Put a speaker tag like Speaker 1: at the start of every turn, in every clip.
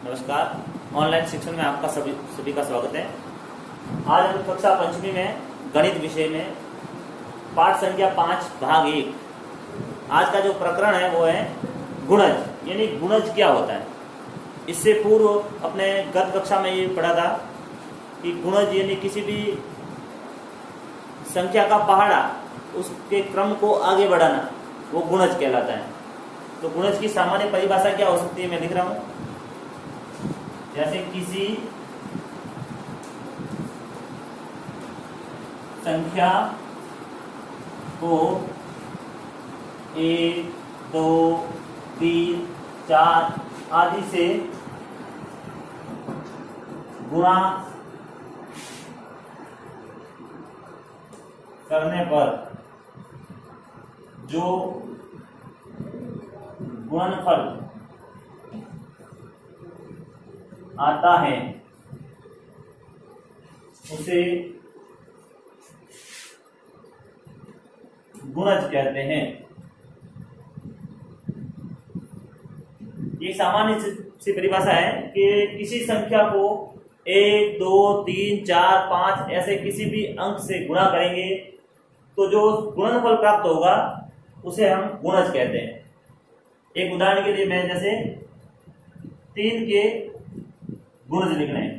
Speaker 1: नमस्कार। ऑनलाइन शिक्षण में आपका सभी का स्वागत है। आज हम कक्षा पंचमी में गणित विषय में पाठ संख्या 5 भाग 1। आज का जो प्रकरण है वो है गुणज, यानी गुणज क्या होता है। इससे पूर्व अपने गत कक्षा में ये पढ़ा था कि गुणज यानी किसी भी संख्या का पहाड़ा, उसके क्रम को आगे बढ़ाना, वो गुणज कहलाता है। तो गुणज की सामान्य परिभाषा क्या हो सकती है, मैं लिख रहा हूं। जैसे किसी संख्या को 1, 2, 3, 4 आदि से गुणा करने पर जो गुणनफल आता है उसे गुणज कहते हैं। ये सामान्य सी परिभाषा है कि किसी संख्या को 1, 2, 3, 4, 5 ऐसे किसी भी अंक से गुणा करेंगे तो जो गुणनफल प्राप्त होगा उसे हम गुणज कहते हैं। एक उदाहरण के लिए मैं जैसे 3 के गुणज लिखने हैं,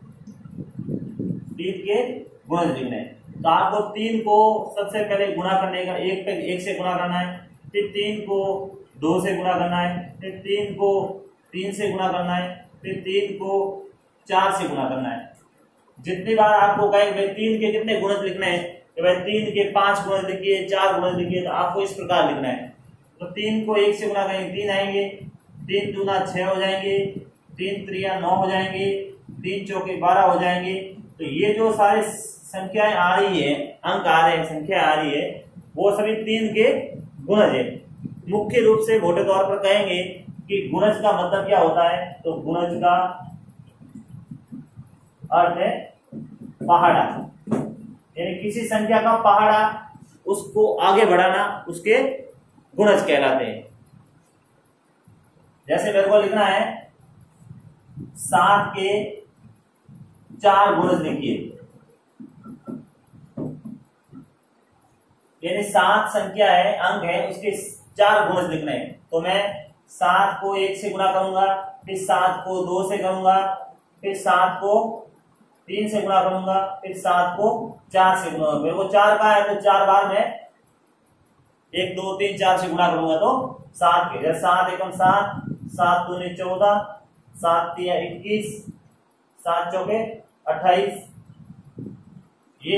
Speaker 1: 3 के गुणज लिखने हैं, तो आपको 3 को सबसे पहले गुणा करने का 1 से गुणा करना है, फिर 3 को 2 से गुणा करना है, फिर 3 को 3 से गुणा करना है, फिर 3 को 4 से गुणा करना है। जितनी बार आपको कहे भाई 3 के कितने गुणज लिखने हैं, तो भाई 3 के 5 गुणज लिखिए, 4 गुणज लिखिए, तो आपको इस प्रकार लिखना है। तो 3 को 1 से गुणा करेंगे 3 आएंगे, 3 दूना 6 हो जाएंगे, 3 त्रिया 9 हो जाएंगे, 3 चौके 12 हो जाएंगे। तो ये जो सारी संख्याएं आ रही है, अंक आ रहे हैं, संख्या आ रही है, वो सभी 3 के गुणज है। मुख्य रूप से मोटे तौर पर कहेंगे कि गुणज का मतलब क्या होता है, तो गुणज का अर्थ है पहाड़ा, यानी किसी संख्या का पहाड़ा, उसको आगे बढ़ाना, उसके गुणज कहलाते हैं। जैसे मेरे को लिखना है 7 के 4 गुणज लिखिए, यानी 7 संख्या है, अंक है, उसके 4 गुणज लिखने हैं। तो मैं 7 को 1 से गुणा करूंगा, फिर 7 को 2 से करूंगा, फिर 7 को 3 से गुणा करूंगा, फिर 7 को 4 से गुणा करूंगा। वो 4 का है तो 4 बार मैं 1, 2, 3, 4 से गुणा करूंगा तो 7 के 7 एकम 7, 7 दूनी 14, 7 तिया 21, 7 चौके 28। ये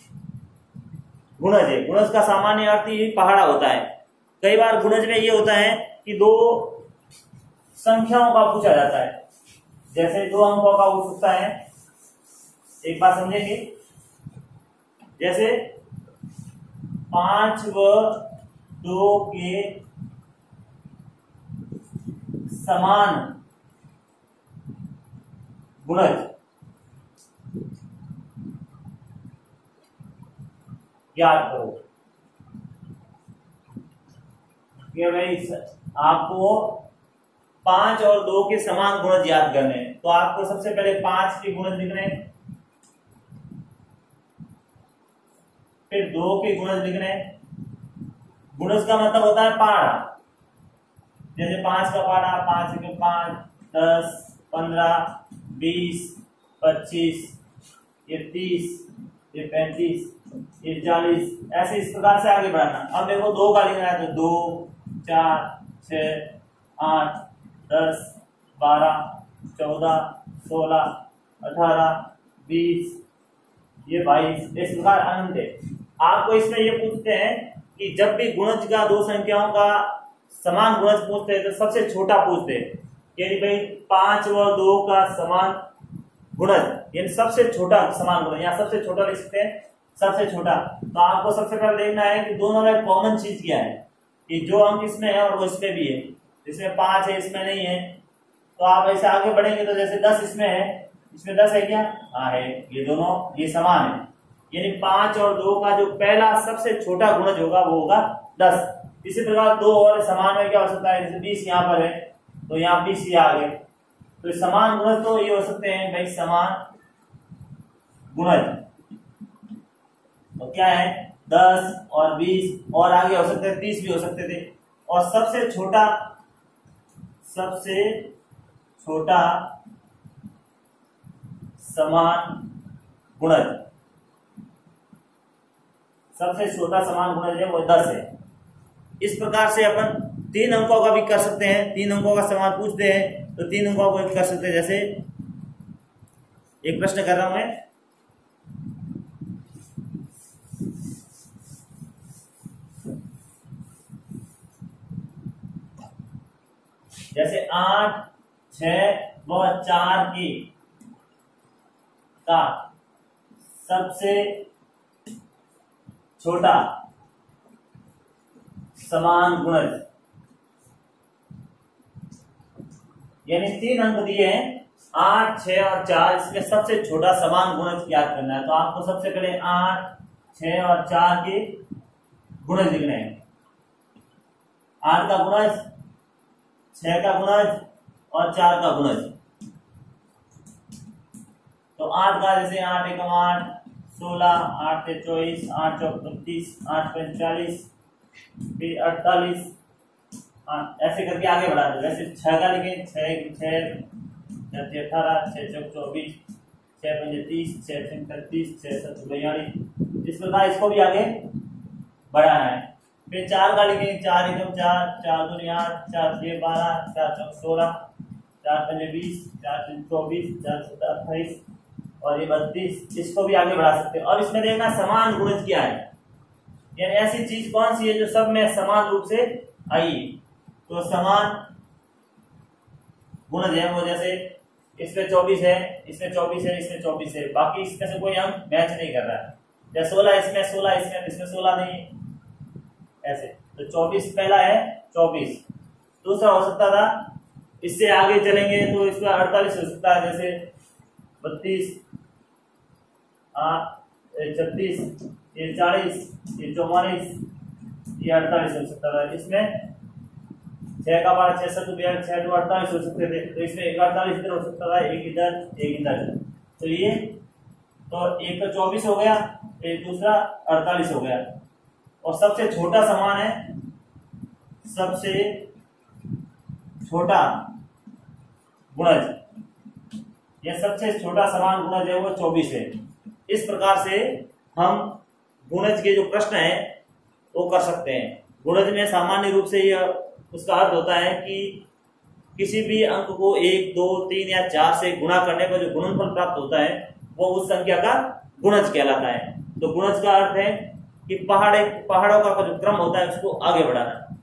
Speaker 1: गुणज है। गुणज का सामान्य अर्थ ये पहाड़ा होता है। कई बार गुणज में ये होता है कि 2 संख्याओं का पूछा जाता है, जैसे 2 अंकों का पूछ सकता है। एक बात समझेंगे, जैसे 5 व 2 के समान गुणज याद करो। कि भाई आपको 5 और 2 के समान गुणज याद करने हैं, तो आपको सबसे पहले 5 के गुणज लिखने हैं, फिर 2 के गुणज लिखने हैं। गुणज का मतलब होता है पहाड़ा। जैसे 5 का पहाड़ा 5 के 5, 10, 15, 20, 25, ये 30, ये 35, ये 40, ऐसे इस प्रकार से आगे बढ़ाना। अब मेरे को 2 का लिखना है तो 2, 4, 6, 8, 10, 12, 14, 16, 18, 20, ये 22, इस प्रकार अनंत है। आपको इसमें ये पूछते हैं कि जब भी गुणज का 2 संख्याओं का समान गुणज पूछते हैं तो सबसे छोटा पूछते हैं, यानी भाई 5 व 2 का समान गुणज, यानी सबसे छोटा समान गुणज, यहाँ सबसे छोटा लिख सकते हैं, सबसे छोटा। तो आपको सबसे पहले देखना है कि दोनों में कॉमन चीज क्या है, कि जो अंक इसमें है और वो इसमें भी है। इसमें 5 है, इसमें नहीं है, तो आप ऐसे आगे बढ़ेंगे तो जैसे 10 इसमें है, इसमें 10 है क्या? हाँ है। ये दोनों ये समान है, यानी 5 और 2 का जो पहला सबसे छोटा गुणज होगा वो होगा 10। इसी प्रकार 2 और समान में क्या हो सकता है, जैसे 20 यहाँ पर है तो यहाँ 20 आ गए, तो समान गुणज तो ये हो सकते हैं भाई, समान गुणज तो क्या है 10 और 20 और आगे हो सकते थे 30 भी हो सकते थे। और सबसे छोटा समान गुणज, सबसे छोटा समान गुणज है वो 10 है। इस प्रकार से अपन 3 अंकों का भी कर सकते हैं। 3 अंकों का सवाल पूछते हैं तो 3 अंकों का भी कर सकते हैं। जैसे एक प्रश्न कर रहा हूं मैं, जैसे 8, 6 व 4 का सबसे छोटा समान गुणज, यानी 3 अंक दिए हैं 8, 6 और 4, इसमें सबसे छोटा समान गुणज याद करना है। तो आपको सबसे पहले 8, 6 और 4 के गुणज लिखने हैं। 8 का गुणज, 6 का गुणज और 4 का गुणज। तो 8 का जैसे 8 एकम 8, 16, 8 से 24, 8 चौक 32, 8 पंच 40, फिर 48, ऐसे करके आगे बढ़ा दो। वैसे 6 का लिखें, 6 6 18, 6 चौक 24, 6 पंच 30, 6 छक 36, 6 7 42। इस प्रकार इसको भी आगे बढ़ाना है। फिर 4 का लिखें, 4 एकम 4, 4 दूनी 8, 4 6 12, 4 चौक 16, 4 पंच 20, 4 छक 24, 4 7 28 और ये 32। इसको भी आगे बढ़ा सकते हैं। और इसमें देखना समान गुणज क्या है, यानी ऐसी चीज कौन सी है जो सब में समान रूप से आई। तो समान गुणज है वो, जैसे इसमें 24 है, इसमें 24 है, इसमें 24 है, बाकी इसमें से कोई अंक मैच नहीं कर रहा है। जैसे 16 इसमें 16, इसमें 16 नहीं है, ऐसे। तो 24 पहला है 24। दूसरा हो सकता था, इससे आगे चलेंगे तो इसका 48 हो सकता है, जैसे 32, 36, ये 40, ये 44, ये 48 हो सकता था। इसमें 6 का 12, 6 7 42, 6 2 48 हो सकते थे। तो इसमें एक 48 इधर हो सकता था, एक इधर एक इधर। तो ये तो एक तो 24 हो गया, एक दूसरा 48 हो गया। और सबसे छोटा समान है, सबसे छोटा गुणज, यह सबसे छोटा समान गुणज है वो 24 है। इस प्रकार से हम गुणज के जो प्रश्न है वो कर सकते हैं। गुणज में सामान्य रूप से यह उसका अर्थ होता है कि किसी भी अंक को 1, 2, 3 या 4 से गुणा करने पर जो गुणनफल प्राप्त होता है वो उस संख्या का गुणज कहलाता है। तो गुणज का अर्थ है कि पहाड़ों का जो क्रम होता है उसको आगे बढ़ाना।